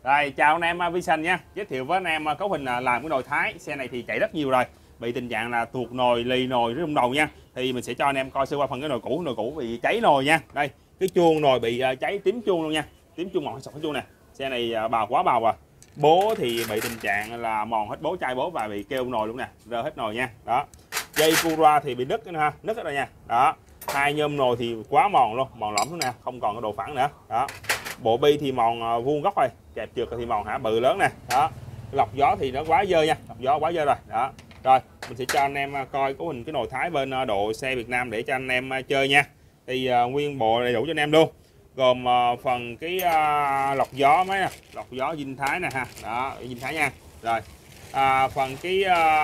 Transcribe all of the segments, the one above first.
Rồi chào anh em Vision nha. Giới thiệu với anh em cấu hình làm cái nồi Thái. Xe này thì chạy rất nhiều rồi, bị tình trạng là tuột nồi, lì nồi, rung đầu nha. Thì mình sẽ cho anh em coi sơ qua phần cái nồi cũ bị cháy nồi nha. Đây, cái chuông nồi bị cháy tím chuông luôn nha. Tím chuông mòn sọc cái chuông nè. Xe này bào quá bào rồi. Bố thì bị tình trạng là mòn hết bố, chai bố và bị kêu nồi luôn nè, rơ hết nồi nha. Đó. Dây cura thì bị nứt nữa ha, nứt hết rồi nha. Đó. Hai nhôm nồi thì quá mòn luôn, mòn lõm xuống nè, không còn cái độ phẳng nữa. Đó. Bộ bi thì mòn vuông góc rồi, kẹp trượt thì mòn hả bự lớn nè. Đó. Lọc gió thì nó quá dơ nha, lọc gió quá dơ rồi. Đó. Rồi, mình sẽ cho anh em coi cấu hình cái nồi Thái bên độ xe Việt Nam để cho anh em chơi nha. Thì nguyên bộ đầy đủ cho anh em luôn. Gồm phần cái lọc gió mấy nè, lọc gió Vinh Thái nè ha. Đó, Vinh Thái nha. Rồi. Phần cái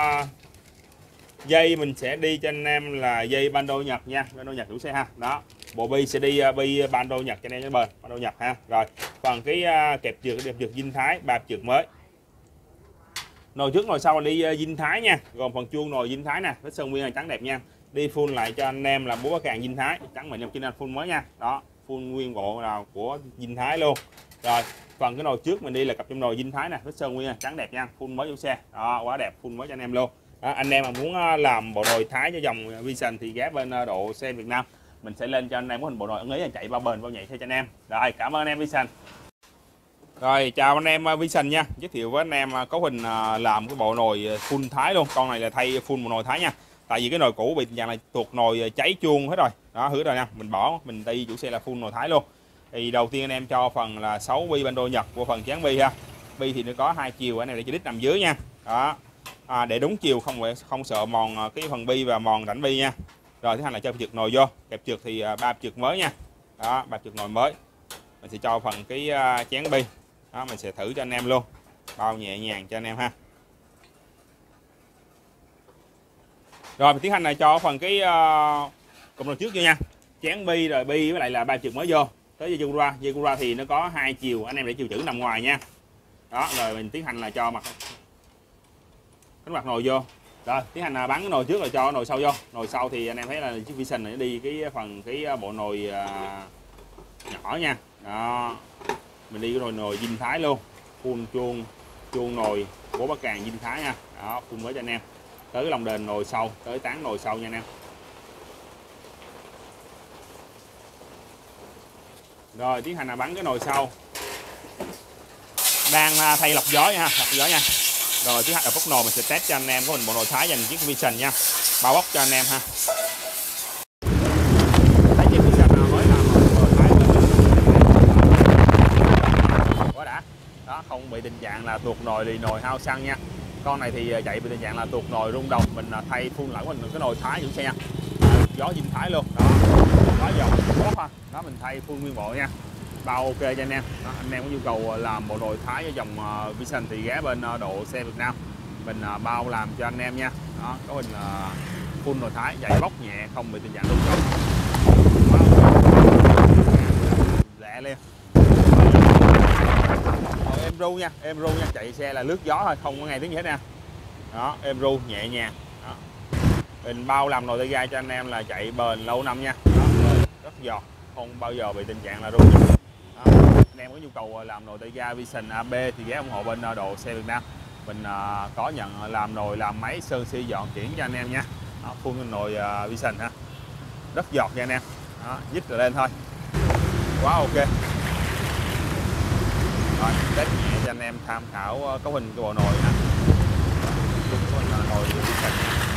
dây mình sẽ đi cho anh em là dây bando Nhật nha, bando Nhật chủ xe ha. Đó. Bộ bi sẽ đi bi bando Nhật cho anh em cái bền, bando Nhật ha. Rồi, phần cái kẹp trượt Vinh Thái, bạp trượt mới. Nồi trước nồi sau là đi Vinh Thái nha, gồm phần chuông nồi Vinh Thái nè, vết sơn nguyên là trắng đẹp nha. Đi full lại cho anh em là búa càng Vinh Thái, trắng mịn 5 full mới nha. Đó, full nguyên bộ nào của Vinh Thái luôn. Rồi, phần cái nồi trước mình đi là cặp trong nồi Vinh Thái nè, vết sơn nguyên là trắng đẹp nha, full mới chủ xe. Đó, quá đẹp, full mới cho anh em luôn. Đó, anh em mà muốn làm bộ nồi Thái cho dòng Vision thì ghé bên độ xe Việt Nam, mình sẽ lên cho anh em có hình bộ nồi ưng ý là chạy bao bền bao nhạy cho anh em. Rồi, cảm ơn anh em Vision. Rồi, chào anh em Vision nha. Giới thiệu với anh em cấu hình làm cái bộ nồi full Thái luôn. Con này là thay full một nồi Thái nha. Tại vì cái nồi cũ bị tình trạng là tuột nồi cháy chuông hết rồi. Đó, hứa rồi nha. Mình bỏ, mình đi chủ xe là full nồi Thái luôn. Thì đầu tiên anh em cho phần là 6 bi bando Nhật của phần chán bi ha. Bi thì nó có 2 chiều, anh này để cho đít nằm dưới nha. Đó. Để đúng chiều, không sợ mòn cái phần bi và mòn rãnh bi nha. Rồi thứ hai là cho trượt nồi vô. Kẹp trượt thì 3 trượt mới nha. Đó, 3 trượt nồi mới. Mình sẽ cho phần cái chén bi. Đó, mình sẽ thử cho anh em luôn, bao nhẹ nhàng cho anh em ha. Rồi mình tiến hành là cho phần cái cụm nồi trước vô nha, chén bi rồi bi với lại là 3 trượt mới vô tới dây cura thì nó có 2 chiều, anh em để chiều chữ nằm ngoài nha. Đó, rồi mình tiến hành là cho mặt nồi vô. Rồi tiến hành là bắn cái nồi trước rồi cho nồi sau vô. Nồi sau thì anh em thấy là chiếc Vision này nó đi cái phần cái bộ nồi nhỏ nha. Đó, mình đi cái nồi Vinh Thái luôn, full chuông nồi bố bát càng Vinh Thái nha. Đó, full mới cho anh em. Tới cái lồng đền nồi sau, tới tán nồi sau nha anh em. Rồi tiến hành là bắn cái nồi sau, đang thay lọc gió nha, lọc gió nha. Rồi tiến hành là bóc nồi, mình sẽ test cho anh em có hình bộ nồi Thái dành chiếc Vision nha, bao bóc cho anh em ha. Thấy chiếc Vision nào mới làm nồi Thái quá đã. Đó, không bị tình trạng là tuột nồi, lì nồi, hao xăng nha. Con này thì chạy bị tình trạng là tuột nồi, rung đồng, mình thay full lại mình cái nồi Thái chủ xe nha. Gió Vinh Thái luôn. Đó, gió dòng tốt ha. Đó, mình thay full nguyên bộ nha, bao ok cho anh em. Đó, anh em có nhu cầu làm bộ nồi Thái với dòng Vision thì ghé bên độ xe Việt Nam, mình bao làm cho anh em nha. Đó, có hình full nồi Thái, chạy bóc nhẹ, không bị tình trạng rung động. Lẹ lên. Em ru nha, chạy xe là lướt gió thôi, không có nghe tiếng gì hết nha. Đó, em ru nhẹ nhàng. Đó. Mình bao làm nồi tay ga cho anh em là chạy bền lâu năm nha. Đó, rất giọt, không bao giờ bị tình trạng là rung. Đó. Anh em có nhu cầu làm nồi tay ga Vision AB thì ghé ủng hộ bên độ xe Việt Nam, mình có nhận làm nồi, làm máy, sơn si, dọn chuyển cho anh em nha. Đó, full nồi Vision ha, rất giọt nha anh em. Đó, dít rồi lên thôi, quá ok. Rồi, test nhẹ cho anh em tham khảo cấu hình của bộ nồi ha. Nồi Vision nha.